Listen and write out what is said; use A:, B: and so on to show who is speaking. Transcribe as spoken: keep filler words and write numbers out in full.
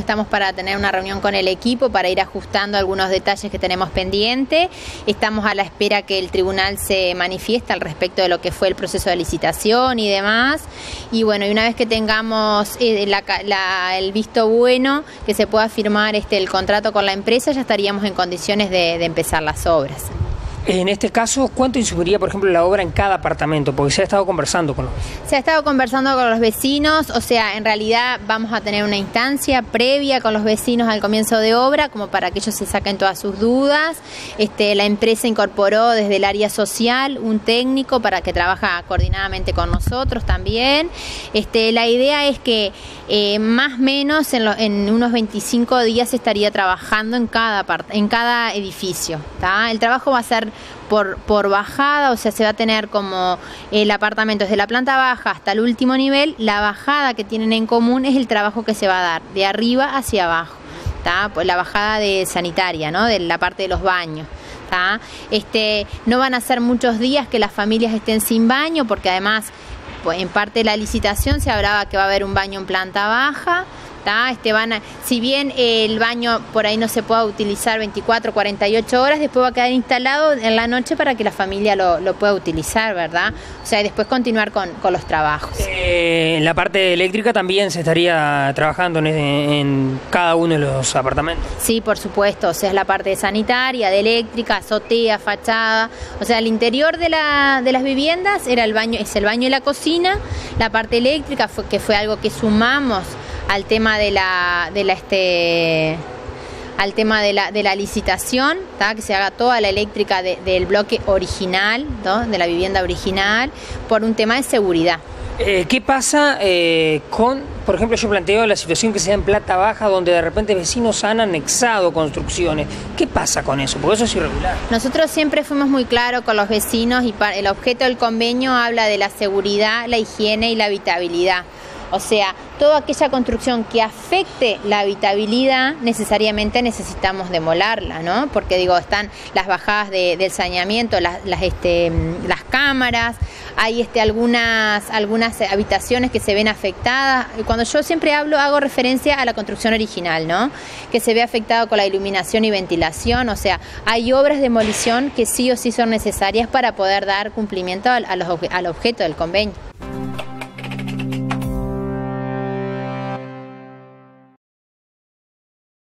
A: Estamos para tener una reunión con el equipo para ir ajustando algunos detalles que tenemos pendiente. Estamos a la espera que el tribunal se manifieste al respecto de lo que fue el proceso de licitación y demás. Y bueno, y una vez que tengamos eh, la, la, el visto bueno, que se pueda firmar este, el contrato con la empresa, ya estaríamos en condiciones de, de empezar las obras.
B: En este caso, ¿cuánto insumiría, por ejemplo, la obra en cada apartamento? Porque se ha estado conversando con los vecinos.
A: Se ha estado conversando con los vecinos, o sea, en realidad vamos a tener una instancia previa con los vecinos al comienzo de obra, como para que ellos se saquen todas sus dudas. Este, la empresa incorporó desde el área social un técnico para que trabaja coordinadamente con nosotros también. Este, la idea es que eh, más o menos en, lo, en unos veinticinco días estaría trabajando en cada, part en cada edificio, ¿tá? El trabajo va a ser Por, por bajada, o sea, se va a tener como el apartamento desde la planta baja hasta el último nivel. La bajada que tienen en común es el trabajo que se va a dar de arriba hacia abajo, ¿tá? Pues la bajada de sanitaria, ¿no? De la parte de los baños, ¿tá? Este, no van a ser muchos días que las familias estén sin baño, porque además, pues, en parte de la licitación se hablaba que va a haber un baño en planta baja. Este van a, si bien el baño por ahí no se pueda utilizar veinticuatro, cuarenta y ocho horas, después va a quedar instalado en la noche para que la familia lo, lo pueda utilizar, ¿verdad? O sea, y después continuar con, con los trabajos.
B: Eh, en la parte eléctrica también se estaría trabajando en, en cada uno de los apartamentos.
A: Sí, por supuesto, o sea, es la parte de sanitaria, de eléctrica, azotea, fachada, o sea, el interior de, la, de las viviendas era el baño, es el baño y la cocina. La parte eléctrica, fue, que fue algo que sumamos al tema de la de la este al tema de la de la licitación, ¿tá? Que se haga toda la eléctrica de, del bloque original, ¿no? De la vivienda original, por un tema de seguridad.
B: Eh, ¿Qué pasa eh, con, por ejemplo, yo planteo la situación que se da en planta baja, donde de repente vecinos han anexado construcciones? ¿Qué pasa con eso? Porque eso es irregular.
A: Nosotros siempre fuimos muy claros con los vecinos y el objeto del convenio habla de la seguridad, la higiene y la habitabilidad. O sea, toda aquella construcción que afecte la habitabilidad, necesariamente necesitamos demolerla, ¿no? Porque digo, están las bajadas de, del saneamiento, las, las, este, las cámaras, hay este, algunas, algunas habitaciones que se ven afectadas. Cuando yo siempre hablo, hago referencia a la construcción original, ¿no? Que se ve afectado con la iluminación y ventilación. O sea, hay obras de demolición que sí o sí son necesarias para poder dar cumplimiento al, a los, al objeto del convenio.